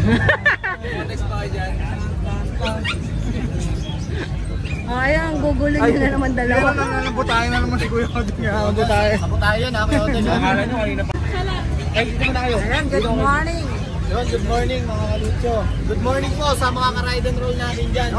Next pa kayo dyan. Ayan, gugulo nyo na naman dalawa. Nabutayan na naman si Kuya Odin. Nabutayan na, Kuya Odin. Nakala nyo, kanina pa. Ay, dito muna kayo. Ayan, good morning. Good morning mga kalucho. Good morning po sa mga ka-ride and roll natin dyan.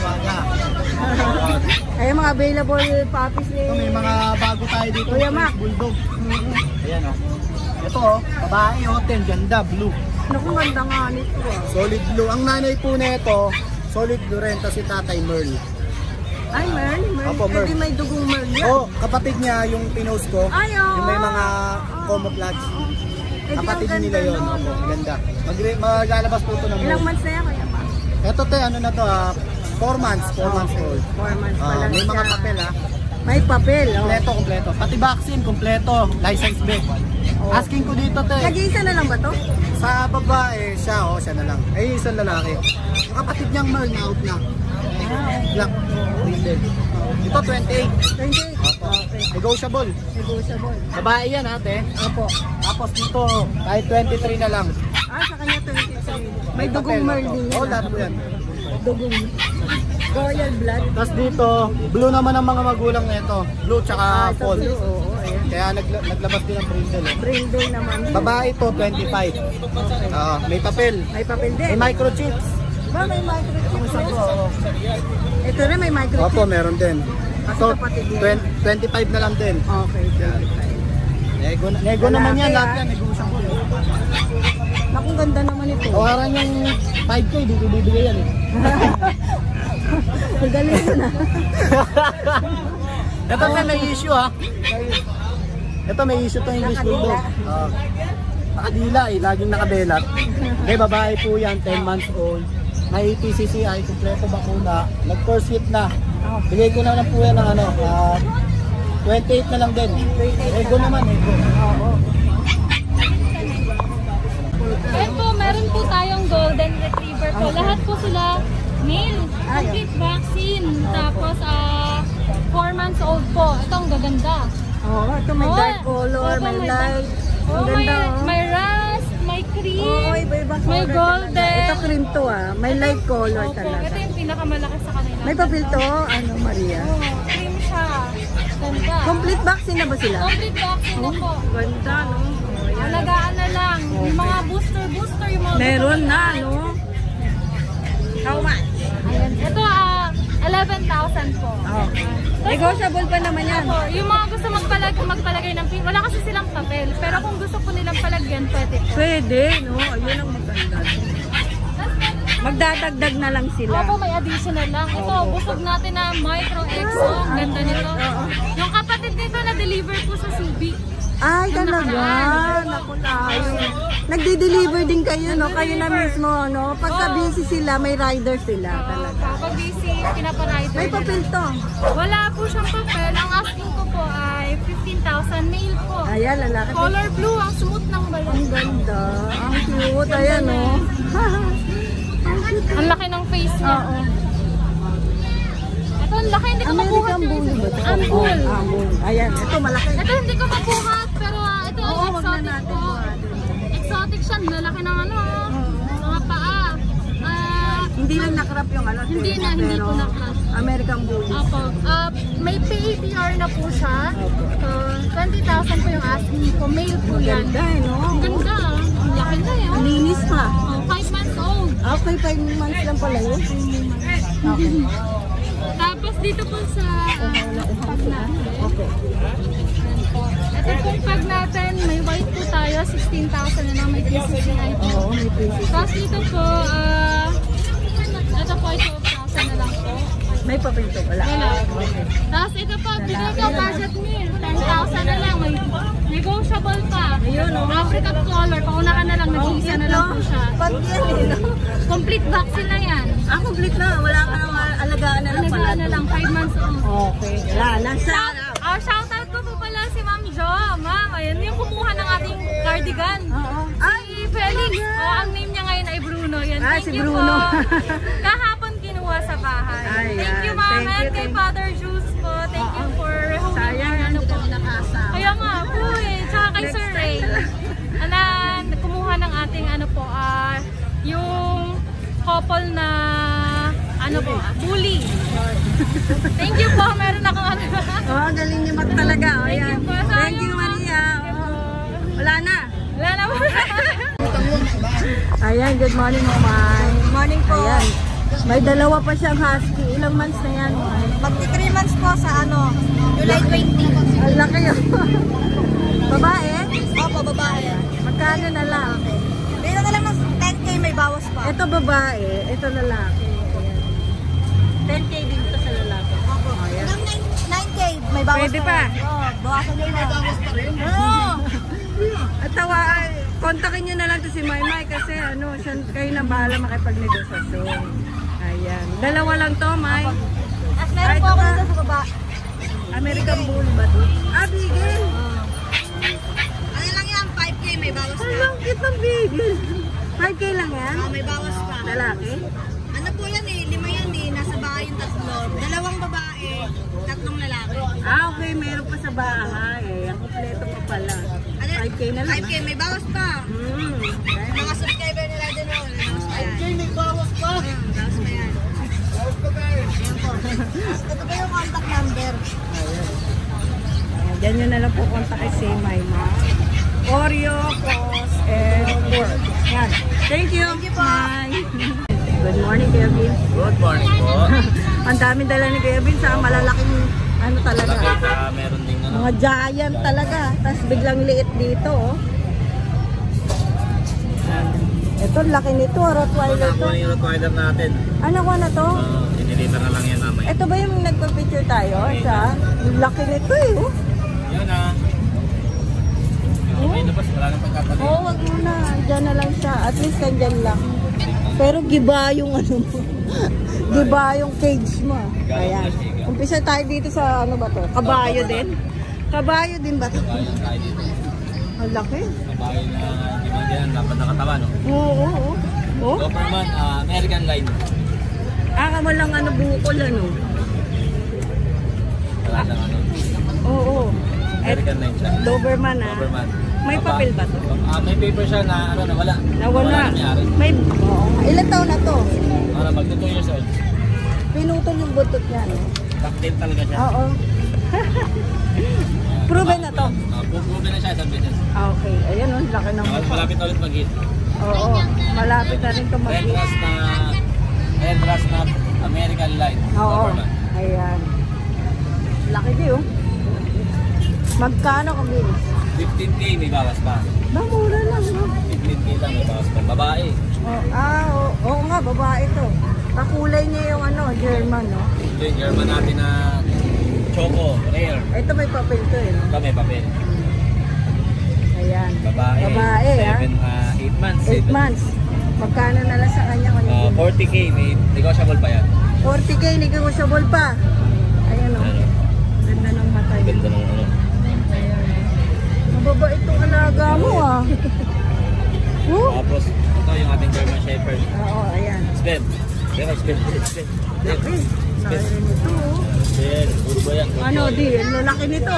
Ayan, mga available puppies ni... Ito, may mga bago tayo dito. Kuya Mac. Bulldog. Ayan o. Ito o, babae o, ganda, blue. Naku, ganda nga nito ah. Solid blue. Ang nanay po na ito, solid blue rin. Tapos si Tatay Merl. Ay, Merl. Opo, Merl. Hindi may dugong Merl yan. Oo, kapatid niya yung pinost ko. Ay, oo. Yung may mga camouflage. Kapatid ang nila yun. ganda, no? Ganda. Maglalabas po ito ng Ilang moon. months na yan, Kuya Mac? Ito te, ano na to 4 months. 4 months old. 4 months pa lang May mga siya. papel May papel, oh. Kompleto. Pati vaccine, kompleto. License bag. Asking ko dito te. Nag-iisa na lang ba to? Sa babae, siya na lang. Ay, isang lalaki. Yung kapatid niyang Merl na out na. Black. Ito 28. 28. Okay. Negotiable. Negotiable. Babae yan ate. Opo. Tapos dito, kahit 23 na lang. Sa kanya 23. May dugong Papel, Merl opo. din yan. Oo, lahat po yan. Dugong. Royal blood. Tapos dito, blue naman ang mga magulang nito. Blue tsaka Sa fall. blue, oo. Ayan. Kaya naglabas din ang brindle. Brindle naman. Babae to, 25. Okay. May papel. May papel din. May microchips. Ba, may microchip. Ito rin may microchip. Opo, meron din. So, kapatid yan. 25 na lang din. Okay, 25. Nego naman yan, lahat yan. Negosyo ko. Naku, ganda naman ito. Tawaran yung 5K, dito bibigay yan eh. Galing mo na. Ito may issue ha. Ito may issue to English Bulldog. Nakadila eh, laging nakabelat. Okay, babae po yan, 10 months old. May PCCI, kompleto bakuna. Nag-first hit na. Bigay ko na lang po yan ng 28 na lang din. Ego naman, ego. Ito, meron po tayong golden retriever po. Lahat po sila male. Complete vaccine. Tapos, 4 months old po. Ito ang gaganda. Ito may dark color, may light. Ang ganda. May rust, may cream, iba-iba may color golden. talaga. Ito cream to may light color Opo, talaga. ito yung pinakamalaki sa kanila. May papel to, Maria? Cream siya. Ganda. Complete vaccine na ba sila? Complete vaccine na po. Ganda, no? Alagaan na lang. Yung mga booster, yung mga Meron na, no? How much? Ayan. Ito, 11,000 po. Negotiable pa naman yan. Opo, yung mga gusto magpalagay ng pin, wala kasi silang papel. Pero kung gusto po nilang palagyan, pwede. Pwede, no? Ayun ang maganda. Magdadagdag na lang sila. Opo, may additional lang. Ito, busog natin na micro exo. Ang ganda nito. Yung kapatid nito na-deliver po sa Subic. Ay, talaga. Naku na. Nagdi-deliver din kayo, no? Kayo na mismo, no? Pagka busy sila, may rider sila talaga. Kapag busy, pinaparider. May papel to. Wala po siyang papel. Ang asking ko po ay 15,000 male po. Ayan, lalaki. Color blue, ang smooth ng bayan. Ang ganda. Ang cute. Ayan, no? Ang laki ng face niya. Oo. Ito, ang laki. Hindi ko mabuhat. American Bully ba ito? Ambul. Ambul. Ayan, ito malaki. Ito, hindi ko mabuhat. Pero ito ang Oo, wag na exotic natin po. buhatin. Exotic siya. Lalaki ng mga paa. Hindi lang nakrap yung Hindi na, hindi po nakrap. American Bully. Opo. May PAPR na po siya. So, 20,000 po yung asking ko. Male po yan. Ganda, no? Ang ganda. Ang laki na yun. Linis pa. 5 months old. Okay, 5 months lang pala yun. Okay. Tapos dito po sa pag natin. Okay. Ito pong pag natin, may white po tayo. 16,000 na lang. May PCCI po. Oo, may pieces. Tapos dito po, ito po ay 12,000 na lang po. May papel to, wala. Wala. Okay. Tapos ito po, bigay ko budget meal. 10,000 na lang. May negotiable pa. Ayun, oh. African color. Pauna ka na lang. Nag-iisa na lang po siya. Pag yan, no? Complete vaccine na yan. Complete na. Wala ka nang alagaan na lang pala. Alagaan na lang. 5 months old. Okay. Wala na. Shoutout ko po pala si Ma'am Jo. Ma'am, ayun yung kumuha ng ating cardigan. Ay, Felix. Ang name niya ngayon ay Bruno. Yan. Si Bruno. Kahapon kinuha sa bahay. Ayan. Thank you, Ma'am. And kay Father Juice po. Thank you for holding ano po. Kaya nga po Tsaka kay Sir Ray. Kumuha ng ating ano po, yung couple na ano po, bully. Thank you po, meron akong ano. Oh, galing niyo talaga. Oh, Thank yan. you po. Thank you, Maria. Oh. Wala na. Wala na po. Ayan, good morning, Mamay. Good morning po. Ayan. May dalawa pa siyang husky. Ilang months na yan? Magti 3 months po sa ano, July 20. Ang laki yun. Babae? Opo, babae. Magkano na lang? Dito na lang ng 10K, may bawas pa. Ito babae, ito lalaki. Ayan. 10K din ito sa lalaki. Opo. Ayan. Ng 9K, may bawas Pwede pa. pa? Oo, bawasan nyo na. Oo. At tawa, kontakin nyo na lang to si Maymay kasi ano, siya, kayo na bahala makipagnegosasyon. Ayan. Dalawa lang to, May. At meron po ito ako pa. dito sa baba. American Bull ba to? Ah, bigel. Ano lang yan, 5K, may bawas pa. Ang cute ng bigel. 5K lang yan? May bawas pa. Lalaki? Ano po yan eh, 5 yan eh, nasa bahay yung 3. 2 babae, 3 lalaki. Ah, okay. Meron pa sa bahay. Ang kompleto pa pala. 5K na lang. 5K, may bawas pa. Mga subscriber nila din o, bawas pa yan. 5K may bawas pa. Bawas pa yan. Ayan po. Ito po yung contact number. Ayan, dyan nyo na lang po kontakin si Mayma. Oreo, Cos, and Pork. Yan. Thank you. Thank you po. Bye. Good morning, Kuya Vin. Good morning po. Ang daming dala ni Kuya Vin sa malalaking ano talaga. Meron din ano. Mga giant talaga. Tapos biglang liit dito. Oh. Ito, laki nito. Rottweiler to. Yung Rottweiler natin. Ano ko na to? Diniliver na lang yan mamaya. Ito ba yung nagpa-picture tayo? Sa laki nito eh. Oh. Yun ah. Okay, labas. Wala nang pagkakali. Oo, wag muna. Diyan na lang siya. At least nandyan lang. Pero giba yung ano mo. Giba yung cage mo. Ayan. Umpisa tayo dito sa ano ba to? Kabayo din? Kabayo din ba to? Kabayan tayo dito. Ang laki. Kabayan na demand yan. Dapat nakatawa no? Oo. Oh? Doberman, American line. Mo lang ano bukol ano. Wala lang ano. Oo. American line siya. Doberman ah. Doberman. May papel ba to? May paper siya na ano nawala. Nawala. Nangyari. May, ilan taon na to? Ano, magto 2 years old. Pinutol yung butot niya. No? Cocktail talaga siya. Oo. Proven na to? Proven na siya sa business. Okay. Ayan o, laki ng mukha. Malapit na ulit mag-hit. Oo. Malapit na rin ito Red Rust na American line. Oo. Doberman. Ayan. Laki di oh. Magkano ka, Bill? 15K may bawas pa. Mura lang, no? 15K lang may bawas pa. Babae. Oo nga, babae to. Kakulay niya yung ano, German, no? Ito yung German natin na Choco, rare. Ito may papel to eh, no? Ito may papel. Ayan. Babae. 8 months. 8 months. Magkano na lang sa kanya? 40K, may negotiable pa yan. 40K, negotiable pa. Ayan, no? Ganda ng mata niya. Ganda ng ano. Mababa itong alaga mo, ah. Tapos, ito yung ating German Shepherd. Oo, ayan. Spend. Spend. Laki. Laki rin ito, oh. Spend. Urbo yan. Ano, di? Lalaki nito.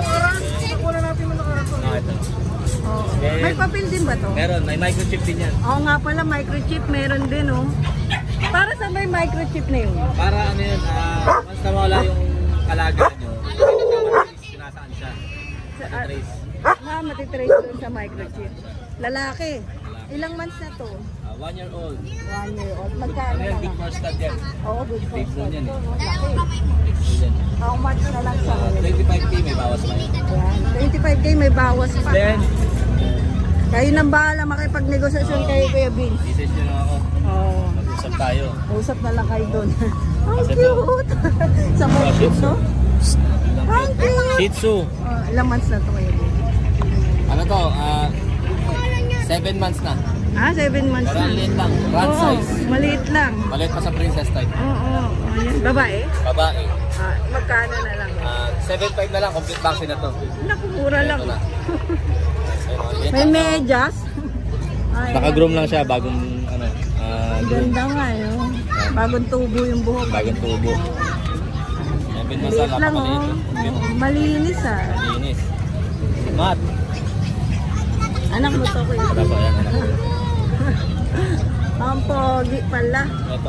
Ito. Oh. May papel din ba to? Meron, may microchip din yan. Oo nga pala, microchip meron din, oh. Para sa may microchip na yun? Para ano yun, once na mawala yung alaga nyo, sinasaan siya. Trace. Matitrace doon sa microchip. Lalaki. Ilang months na to? 1 year old. 1 year old. Magkano Ano yan, na big lang? first stud yan. Oo, good for Big bone yan eh. Laki. Big bone yan. How much na lang sa 25K may bawas pa yan. Ayan. 25K may bawas pa. Then, Kayo nang bahala makipagnegosasyon kayo, Kuya Vince. message nyo lang ako. Oo. Mag-usap tayo. Usap na lang kayo doon. Ang Kasi cute! Sa Monte, no? Ang cute! Shih Tzu. Ilang months na to, Kuya Vince? Ano to? 7 months na. 7 months Pero na. ang liit lang. Rat Oo, size. maliit lang. Maliit pa sa princess type. Oo. Ayan. Babae? Babae. Magkano na lang? 7.5 na lang. Complete vaccine na to. Naku, mura lang. Ito na. May medyas. Ay, Naka-groom lang siya. Bagong ano. ganda nga, no? Bagong tubo yung buhok. Bagong tubo. 7 months Liit na lang, napakaliit. oh. Malinis, ah. Linis. Mat. Anak mo to, Kuya. Wala pa yan. Anak ko. Ang pogi pala. Ito.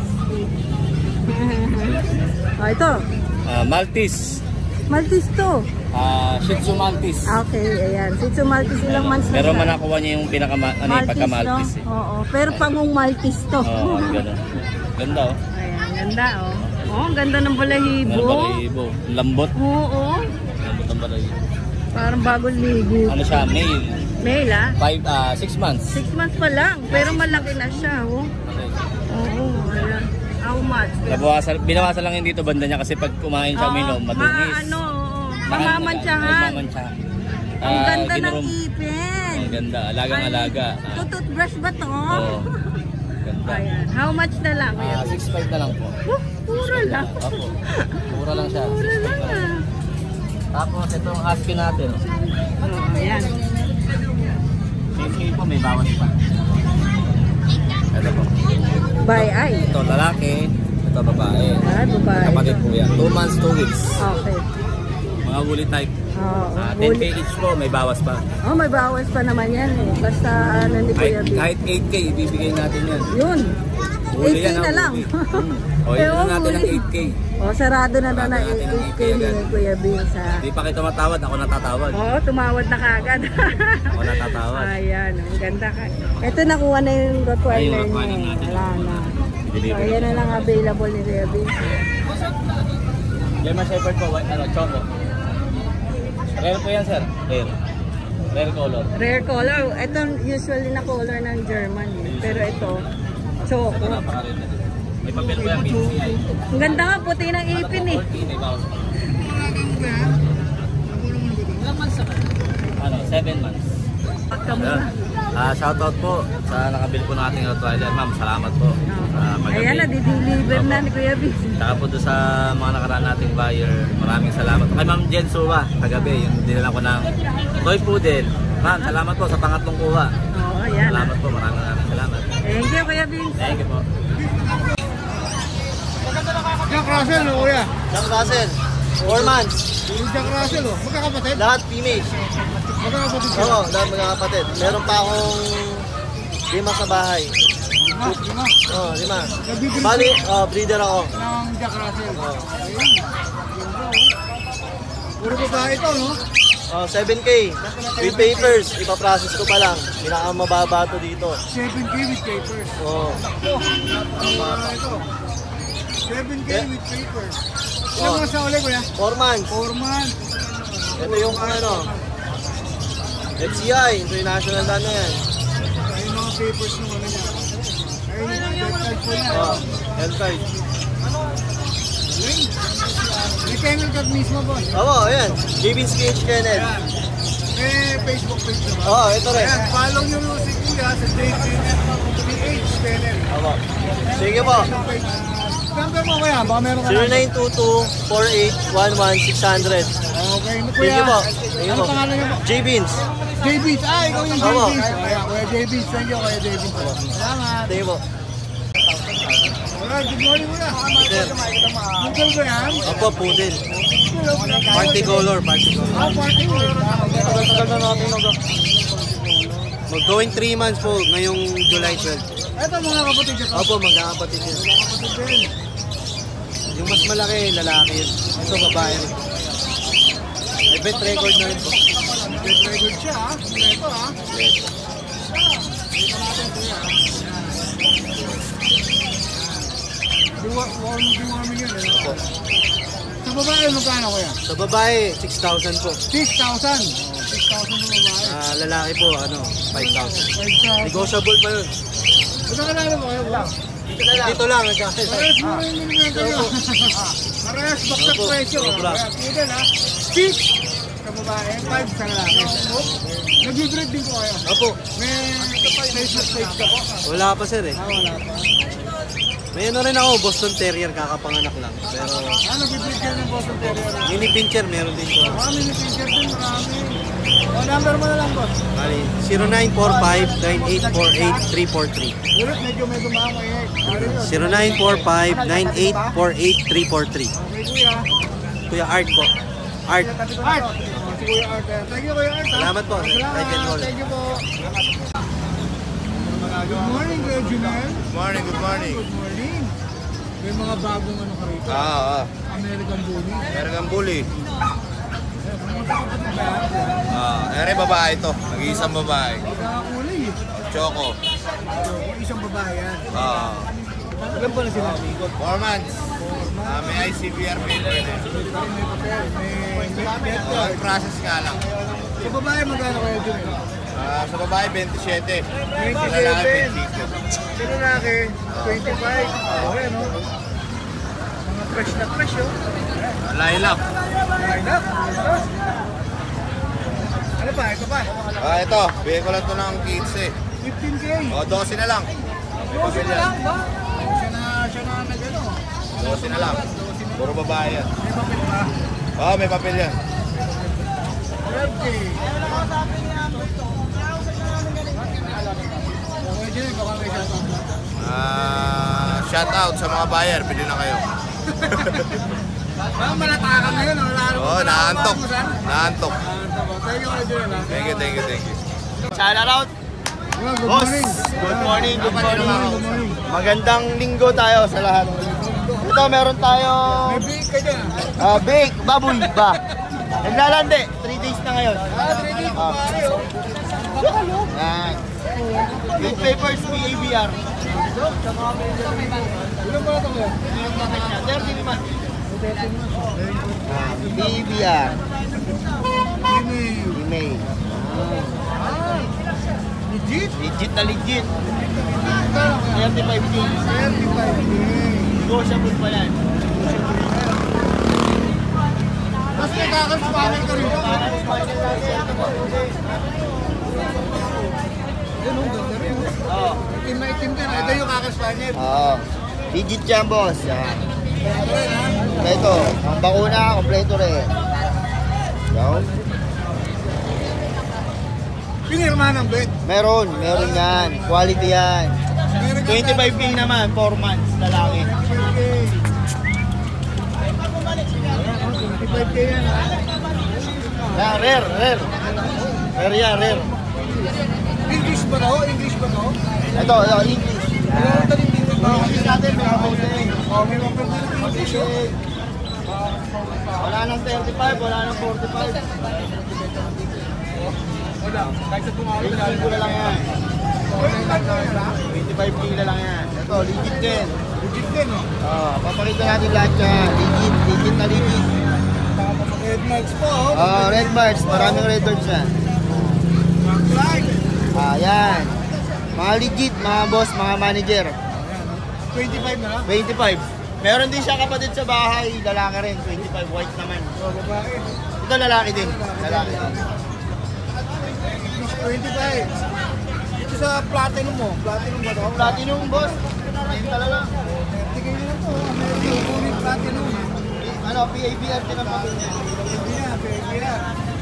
Ito. Maltese. Maltese to. Shih Tzu Maltese. Okay, ayan. Shih Tzu Maltese ilang months na Pero siya? manakuha niya yung pagka-Maltese. No? Oo, pero pangong Maltese to. Oo, gano'n. Ganda oh. Ayan, ganda oh. Oh, ang ganda ng balahibo. Balahibo. Lambot. Oo. Lambot ang balahibo. Parang bagong ligo. Ano siya? Male. Male 6 months. 6 months pa lang, pero malaki na siya oh. Oo, ayan. How much? Binawasan lang yun dito banda niya kasi pag kumain siya uminom, madungis. Mamamantsahan. Ang ganda ng ipin. Ang ganda, alagang-alaga. Toothbrush ba to? Oo. Ganda. Ayan. How much na lang? 6.5 na lang po. Mura lang. Opo. Mura lang siya. Mura lang ah. Tapos itong husky natin. Ayan. 10K po, may bawas pa. Ito po. Bye ay. Ito lalaki, ito babae. Ay, babae. Kapatid po yan. 2 months, 2 weeks. Okay. Mga woolly type. Oh, 10K each po, may bawas pa. Oh, may bawas pa naman yan eh. Basta ano ni Kuya B. Kahit 8K, ibibigay natin yan. Yun. Woolly 8K yan, na lang. O, yun na natin ng 8K. Oh, sarado na na 8K ni Kuya B sa... Hindi pa kayo tumatawad, ako natatawad. Oo, tumawad na kagad. Ako natatawad. Ayan, ang ganda ka. Ito nakuha na yung Rottweiler Ay, yung Rottweiler niya. natin. Wala na. So, ayan na lang available ni Kuya B. German Shepherd po, choco. Rare po yan, sir. Rare color. Rare color. Ito usually na color ng German. Pero ito, choco. Ito napaka-rare na din. May papel po yan, PCI. Ang ganda nga, puti ng ipin eh. 40, may bawas pa. Ilang months na? 7 months. Pagkamura. Shoutout po sa nakabili po ng ating Rottweiler. Ma'am, salamat po. Ayan na, dideliver na ni Kuya B. Saka po doon sa mga nakaraan nating buyer, maraming salamat. Kay Ma'am Jen Suwa, kagabi, yung dinala ko ng toy poodle. Ma'am, salamat po sa pangatlong kuha. Oo, ayan. Salamat po, maraming salamat. Thank you, Kuya B. Thank you po. Jack Russell, kuya. Jack Russell, 4 months. Yung Jack Russell, magkakapatid? Lahat female. Magkakapatid siya. Oo, lahat magkakapatid. Meron pa akong 5 sa bahay. 5. Oo, 5. Nabibili Bali, breeder ako. ng Jack Russell. Ayun. Puro babae ito, no? 7K. With papers, ipaprocess ko pa lang. Pinakamababa to dito. 7K with papers. Oo. Ito. 7K with papers. Ilang months na ulit, kuya? 4 months. 4 months. Ito yung ano, FCI, international na yan. Ayun mga papers ng ano niya. Ayun yung website po niya. L-card. May kennel card mismo, boss. Oo, ayan. Gavin Sketch Kennel. Ayan. May Facebook page na ba? Oo, ito rin. Ayan, follow nyo si kuya sa JPH Kennel. Oo. Sige po. Number mo kuya, baka meron ka 0922-4811-600. Okay, Thank kuya. you po. Thank you Ano po. pangalan niyo po? J-Beans. J-Beans. Ikaw yung Opo. J-Beans. Ayan, kuya J-Beans. Thank you, kuya J-Beans. Salamat. Thank you po. Alright, good morning kuya. Sir. Google ba yan? Opo, poodle. Party color, party color. Party color. Tagal na natin ako. Mag-going 3 months po, ngayong July 12. Ito mga kapatid ito. Opo, magkakapatid yun. Kapatid din. Yung mas malaki, lalaki yun. Ito, babae rin. May bet record na rin po. Good record siya ha. Ito ha. Dito natin kuya. Deworming yun eh. Opo. Sa babae magkano kuya? Sa babae, 6,000 po. 6,000. 6,000 sa babae. Lalaki po, 5,000. 5,000. Negotiable pa yun. Ito kalala mo kayo ba? Dito lang, nagkakasal. Parehas mo rin yung mga kayo. Parehas baksak Opo, presyo. sobra. Kaya poodle ha. 6 sa babae, 5 sa lalaki. Nag-breed din po kayo. Opo, May face ka po. wala pa sir eh. Wala pa. May ano rin ako, Boston Terrier, kakapanganak lang. Pero Nag-breed ka ng Boston Terrier. mini pincher meron din po. Marami ni pincher din, marami. O, number mo na lang boss. Bali, 0945-9848-343. Ulit, medyo may gumama eh. 0945-9848-343. Okay kuya. Kuya Art po. Art. Art. Si Kuya Art. Thank you Kuya Art. Salamat po. Salamat. Right and roll. Thank you po. Good morning, Kuya Junel. Good morning, good morning. Good morning. May mga bagong ano ka rito. American Bully. American Bully. Mga kapatid ba yan? Ere babae ito. Nag-iisang babae. Magkakakulay eh. Choco. Isang babae yan. Ilan ba na sila? 4 months. May ICVR paper na. May papel. May Process nga lang. Sa babae, magkano Kuya Junel? Sa babae, 27. 27. Sa lalaki, 25. Sa lalaki, 25. Okay, no? Mga fresh na fresh, oh. Lilac. Line up. Ano pa? Ito pa? Ito, bigay ko lang ito ng 15. 15K. 12 na lang. May papel yan. ba? Siya na nag-ano. 12 na lang. Puro babae yan. May papel ba? May papel yan. 12K. Okay, Jay, baka may shoutout ba? Shout out sa mga buyer, bili na kayo. Malatakan na yun. Naantok. Naantok. Thank you, Kuya Junel. Thank you. Shout out. Good Boss, morning. good morning, good morning. Good morning. Magandang linggo tayo sa lahat. Ito, meron tayong May big ka dyan. bake, baboy ba? Naglalandi, 3 days na ngayon. 3 days pa tayo. Yan. Big papers, PABR. Ilan ba ito kuya? 30 naman. PABR. Email. Legit? Legit na legit. 35K. 35K. Negotiable pa yan. Tapos may kakaspanan ka rin. Yan ang ganda rin. Oo. Itim na itim din. Ito yung kakaspanan. Oo. Legit yan, boss. Yan. Kompleto. Ang bakuna, kompleto rin. Yan. Pinirma ng bet. Meron yan. Quality yan. 25K naman, 4 months, lalaki. 25K yan ha. Yan, rare. Rare yan, rare. English ba to? English ba to? Ito, English. Wala ko talim dito ba? English natin, may kapatid. May mga English yun. Wala nang 35, wala nang 45. Wala. Kahit sa tumawag na 25 na lang yan. 25K na lang yan. Ito, legit din. Legit din oh. Papakita natin lahat yan. Legit na legit. Tapos red marks po oh. Red marks, maraming red marks yan. Flag. Yan. Mga legit, mga boss, mga manager. 25 na lang. 25. Meron din siya kapatid sa bahay, lalaki rin, 25, white naman. Babae. Ito lalaki din, lalaki. 25. Ito sa platinum mo. Platinum ba to? Platinum boss, ayun talaga. 30K na lang to. American platinum. Ano, PABR din ang pagod niya. Pwede yan, pwede yan.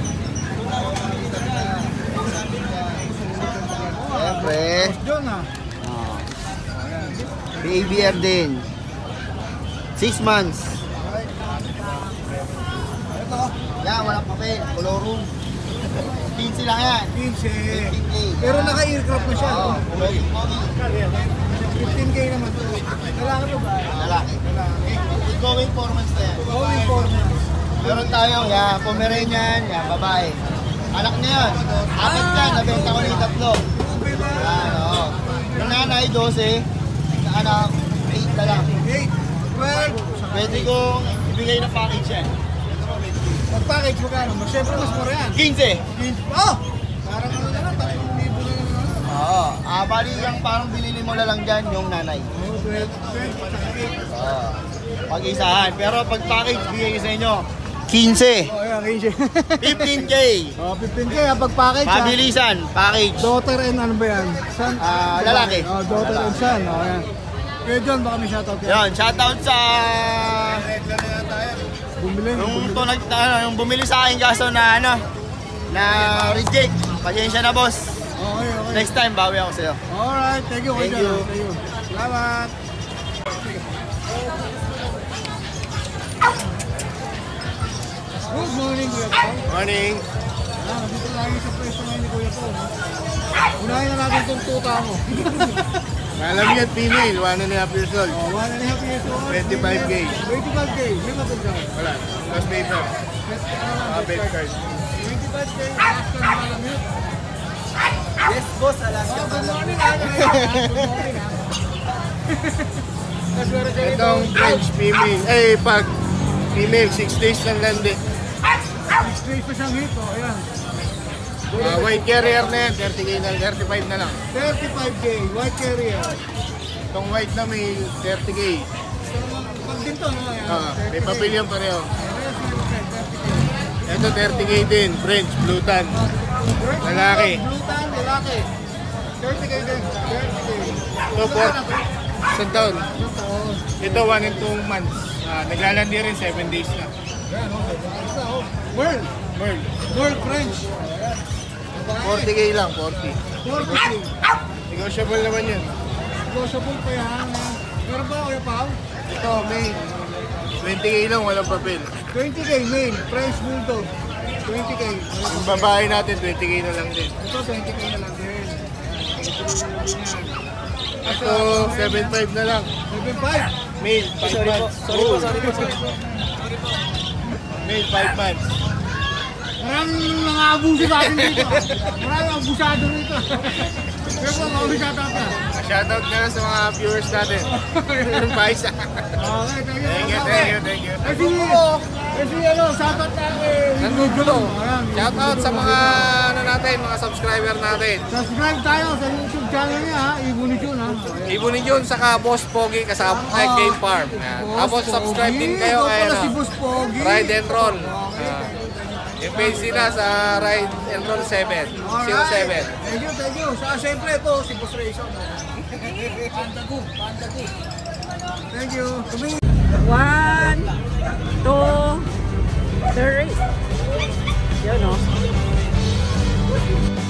Siyempre, John ah. PABR din. 6 months. Ito. Yan, walang papel, color room. 15 lang yan. 15. 15K. Pero naka-aircraft na siya. Oo, No? pwede. 15K naman to. Lalaki ba ba? Lalaki. Going 4 months na yan. Oo, informant. Meron tayong, yan, Pomeranian, yan, babae. Anak niya yun. Apat yan, nabenta ko na yung tatlo. Yan, oo. Yung nanay, 12. Sa anak, 8 na lang. 8, 12. Pwede kong ibigay ng package yan. Pag-package mo gano'n? Siyempre mas mura yan. 15. 15. Oh! Parang ano na lang, 3,000 na lang. Oo. Bali yung parang binili mo na lang dyan yung nanay. Oo, 12, 12, 8. Oo. Pag-isahan. Pero pag package, bigay ko sa inyo. 15. Oh, yan, Rishi. 15K. Oh, 15K ha, pag-package ha. Mabilisan. Package. Daughter and ano ba yan? Son? Lalaki. Oh, daughter and son. Oh, yan. Kaya John, baka may shoutout yan. Yun, shoutout sa Bumili. yung bumili sa akin kaso na reject. Pasensya na boss. Okay, okay. Next time bawi ako sa'yo. Alright, thank you. Thank John. you. Thank you. Salamat. Good morning, Kuya Paul. Morning. Dito lagi sa pwesto ngayon ni Kuya Paul. Unahin na natin itong tuta mo. Alam yan, female, 1.5 years old. Oh, 1.5 years old. 25K. 25K. May maganda. Wala. Plus paper. Bed card. 25K. Alaska na malamit. Yes, boss. Alaska. Good morning, Good morning, Itong French female. Pag female, 6 days ng landi. 6 days pa siyang hit. Oh, ayan. White carrier na yan, 30K na, 35 na lang. 35K. White carrier. Itong white na male, 30K. Pag din to, no? Ayan. May 30K. papel yan pareho. Ayan, 30K. Ito 30K din, French, blue tan. Lalaki. Blue tan, lalaki. 30K din. 30K. Ito, 4. Isang taon. Ito, 1 and 2 months. Naglalandi rin, 7 days na. Ayan, okay. Ito, oh. Merl. Merl. Merl French. 40K lang, 40. 40K. Negotiable naman yan. Negotiable pa yan. Meron ba, Kuya Pao? Ito, male. 20K lang, walang papel. 20K male, French Bulldog. 20K. Yung babae natin, 20K na lang din. Ito, 20K na lang din. Ito, 7.5 na lang. 7.5. Male, 5 months. Sorry po. Male, 5 months. Maraming mga abuso sa atin dito. Maraming abusado rito. Pero po, mga abusado ka. Shoutout na lang sa mga viewers natin. Paisa. Okay, thank you. Thank you. Kasi shoutout namin. Nandito. Shoutout sa mga mga subscriber natin. Subscribe tayo sa YouTube channel niya, ha? Ibunit yun, ha? Ibunin yun, saka Boss Pogi kasama kay Game Farm. Tapos subscribe din kayo kay si Boss Pogi. Ride and Roll. Yung page nila sa Ride and Roll 7. 07. Thank you. Saka siyempre ito, si Boss Rayson. Pandago. Thank you. 1, 2, 3. Yun, no?